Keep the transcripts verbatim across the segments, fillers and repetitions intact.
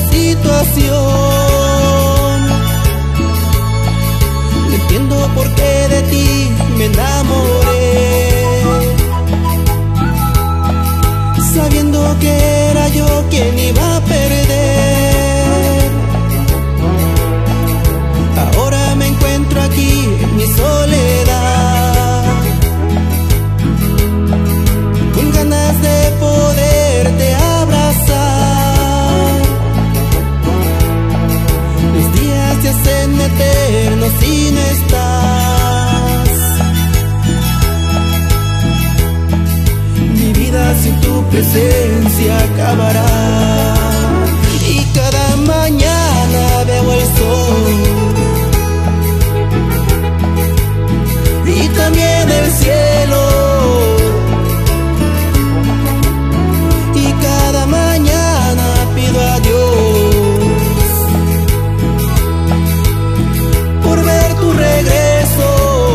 situación. No entiendo por qué de ti me enamoré, sabiendo que era yo quien iba a perder. Ahora me encuentro aquí en mi soledad, con ganas de poderte abrazar. Los días se hacen eternos si no estás. Mi vida sin tu presencia acabará. Y cada mañana veo el sol y también el cielo, y cada mañana pido a Dios por ver tu regreso.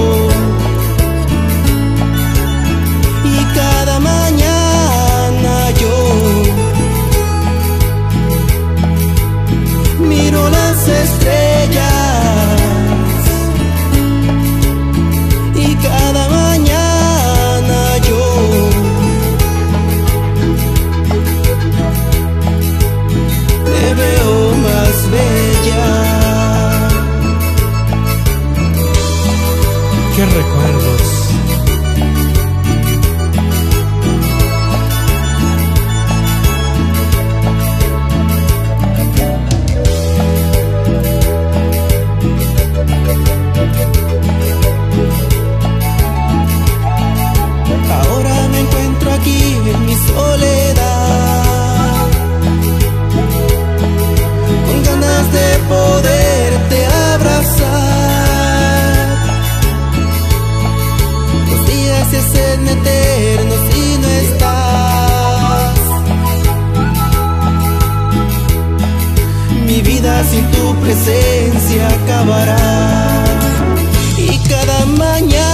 Y cada mañana yo miro las estrellas, y cada mañana yo te veo más bella. ¡Qué recuerdos! Ahora me encuentro aquí en mi soledad, con ganas de poderte abrazar. Los días se hacen eternos si no estás. Mi vida sin tu presencia acabará. Y cada mañana